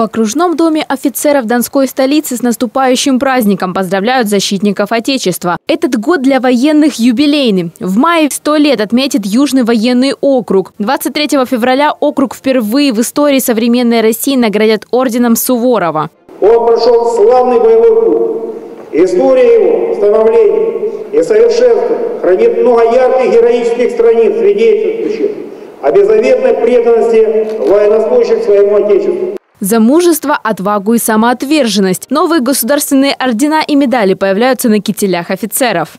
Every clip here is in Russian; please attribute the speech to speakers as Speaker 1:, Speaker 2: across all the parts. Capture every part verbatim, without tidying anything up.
Speaker 1: В окружном доме офицеров Донской столицы с наступающим праздником поздравляют защитников Отечества. Этот год для военных юбилейный. В мае сто лет отметит Южный военный округ. двадцать третьего февраля округ впервые в истории современной России наградят орденом Суворова.
Speaker 2: Он прошел славный боевой путь. История его становления и совершенства хранит много ярких героических страниц, свидетельствующих о беззаветной преданности военнослужащих своему Отечеству.
Speaker 1: За мужество, отвагу и самоотверженность. Новые государственные ордена и медали появляются на кителях офицеров.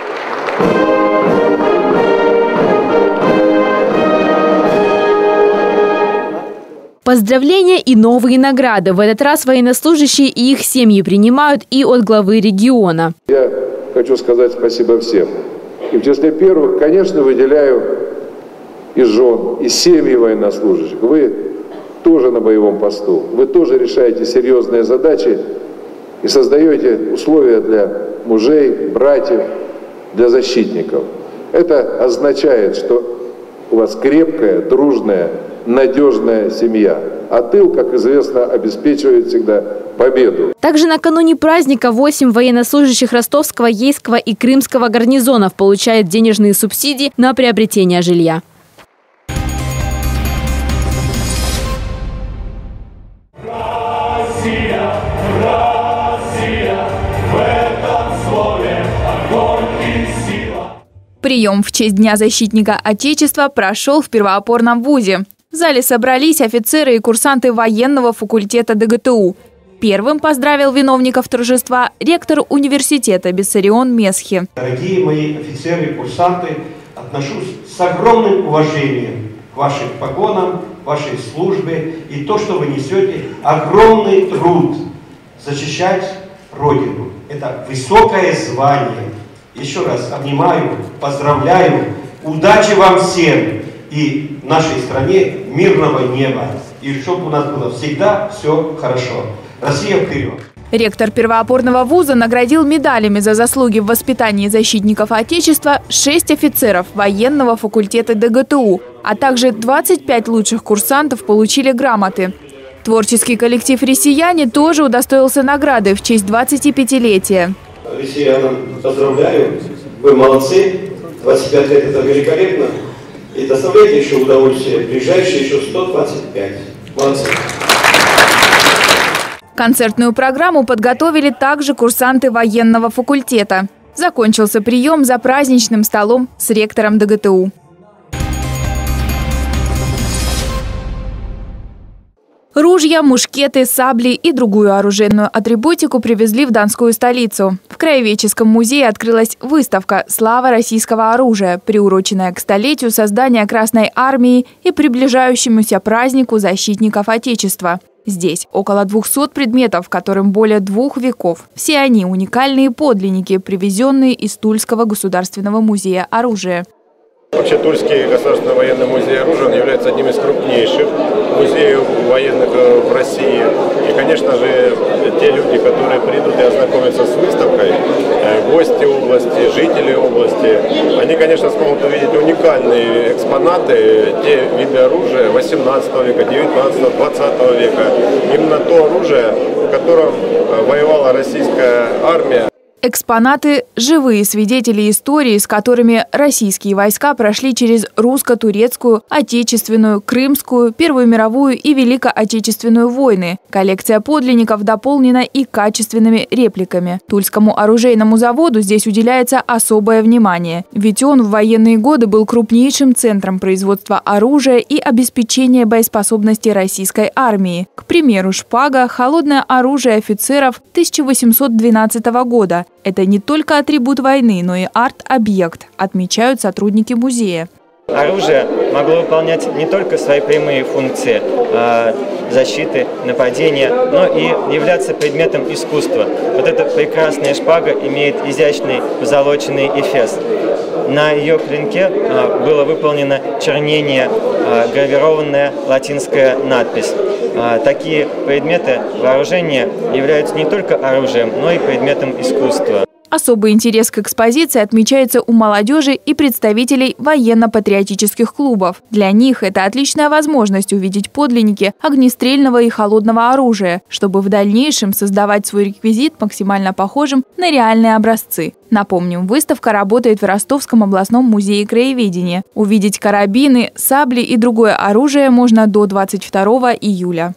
Speaker 1: Поздравления и новые награды. В этот раз военнослужащие и их семьи принимают и от главы региона.
Speaker 3: Я хочу сказать спасибо всем. И в числе первых, конечно, выделяю и жен, и семьи военнослужащих. Вы тоже на боевом посту. Вы тоже решаете серьезные задачи и создаете условия для мужей, братьев, для защитников. Это означает, что у вас крепкая, дружная, надежная семья. А тыл, как известно, обеспечивает всегда победу.
Speaker 1: Также накануне праздника восемь военнослужащих Ростовского, Ейского и Крымского гарнизонов получают денежные субсидии на приобретение жилья.
Speaker 4: Прием в честь Дня защитника Отечества прошел в Первоопорном вузе. В зале собрались офицеры и курсанты военного факультета ДГТУ. Первым поздравил виновников торжества ректор университета Бессарион Месхи.
Speaker 2: Дорогие мои офицеры и курсанты, отношусь с огромным уважением к вашим погонам, вашей службе и то, что вы несете огромный труд защищать Родину. Это высокое звание. Еще раз обнимаю, поздравляю, удачи вам всем и нашей стране мирного неба. И чтобы у нас было всегда все хорошо. Россия вперед!
Speaker 4: Ректор Первоопорного вуза наградил медалями за заслуги в воспитании защитников Отечества шесть офицеров военного факультета ДГТУ, а также двадцать пять лучших курсантов получили грамоты. Творческий коллектив «Россияне» тоже удостоился награды в честь двадцатипятилетия.
Speaker 5: Россиянам поздравляю, вы молодцы, двадцать пять лет это великолепно, и доставляйте еще удовольствие, ближайшие еще сто двадцать пять, молодцы.
Speaker 4: Концертную программу подготовили также курсанты военного факультета. Закончился прием за праздничным столом с ректором ДГТУ. Ружья, мушкеты, сабли и другую оружейную атрибутику привезли в Донскую столицу. В Краеведческом музее открылась выставка «Слава российского оружия», приуроченная к столетию создания Красной армии и приближающемуся празднику защитников Отечества. Здесь около двухсот предметов, которым более двух веков. Все они уникальные подлинники, привезенные из Тульского государственного музея оружия.
Speaker 6: Вообще, Тульский государственный военный музей оружия является одним из крупнейших музеев военных в России. И, конечно же, те люди, которые придут и ознакомятся с выставкой, гости области, жители области, они, конечно, смогут увидеть уникальные экспонаты, те виды оружия восемнадцатого века, девятнадцатого, двадцатого века. Именно то оружие, в котором воевала российская армия.
Speaker 4: Экспонаты – живые свидетели истории, с которыми российские войска прошли через русско-турецкую, отечественную, крымскую, Первую мировую и Великую Отечественную войны. Коллекция подлинников дополнена и качественными репликами. Тульскому оружейному заводу здесь уделяется особое внимание. Ведь он в военные годы был крупнейшим центром производства оружия и обеспечения боеспособности российской армии. К примеру, шпага – холодное оружие офицеров тысяча восемьсот двенадцатого года. Это не только атрибут войны, но и арт-объект, отмечают сотрудники музея.
Speaker 7: Оружие могло выполнять не только свои прямые функции э, защиты, нападения, но и являться предметом искусства. Вот эта прекрасная шпага имеет изящный позолоченный эфес. На ее клинке э, было выполнено чернение, э, гравированная латинская надпись. Э, такие предметы вооружения являются не только оружием, но и предметом искусства.
Speaker 4: Особый интерес к экспозиции отмечается у молодежи и представителей военно-патриотических клубов. Для них это отличная возможность увидеть подлинники огнестрельного и холодного оружия, чтобы в дальнейшем создавать свой реквизит максимально похожим на реальные образцы. Напомним, выставка работает в Ростовском областном музее краеведения. Увидеть карабины, сабли и другое оружие можно до двадцать второго июля.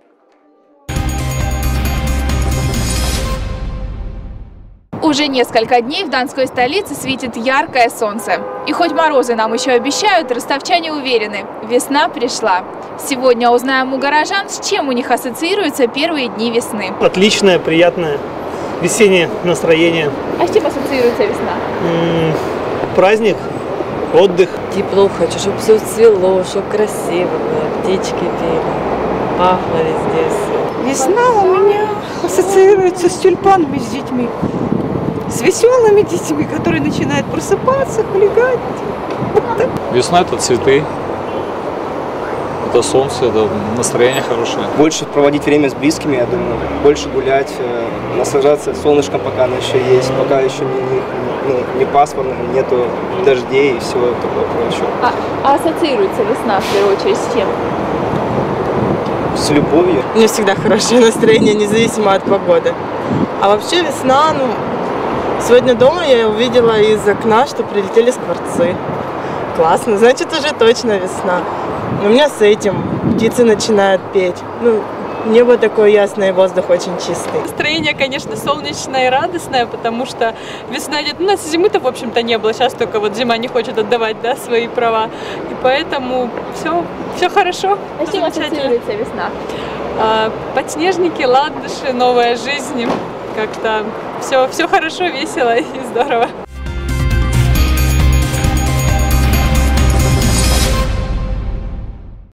Speaker 4: Уже несколько дней в Донской столице светит яркое солнце. И хоть морозы нам еще обещают, ростовчане уверены – весна пришла. Сегодня узнаем у горожан, с чем у них ассоциируются первые дни весны.
Speaker 8: Отличное, приятное весеннее настроение.
Speaker 4: А с чем ассоциируется весна?
Speaker 8: М-м, праздник, отдых.
Speaker 9: Тепло хочу, чтобы все цвело, чтобы красиво было, птички пели, пахло везде все.
Speaker 10: Весна у меня ассоциируется с тюльпанами, с детьми. С веселыми детьми, которые начинают просыпаться, хулиганить.
Speaker 11: Весна – это цветы, это солнце, это настроение хорошее.
Speaker 12: Больше проводить время с близкими, я думаю. Больше гулять, наслаждаться солнышком, пока оно еще есть, пока еще не, ну, не пасмурно, нету дождей и всего такого прочего.
Speaker 4: А, а ассоциируется весна в первую очередь с чем?
Speaker 12: С любовью.
Speaker 13: У меня всегда хорошее настроение, независимо от погоды. А вообще весна, ну... Сегодня дома я увидела из окна, что прилетели скворцы. Классно, значит, уже точно весна. У меня с этим птицы начинают петь. Ну, небо такое ясное, воздух очень чистый.
Speaker 14: Настроение, конечно, солнечное и радостное, потому что весна идет. Ну, у нас зимы-то, в общем-то, не было. Сейчас только вот зима не хочет отдавать, да, свои права. И поэтому все, все хорошо.
Speaker 4: А с чем ассоциируется весна?
Speaker 14: А, подснежники, ландыши, новая жизнь. Как-то все, все хорошо, весело и здорово.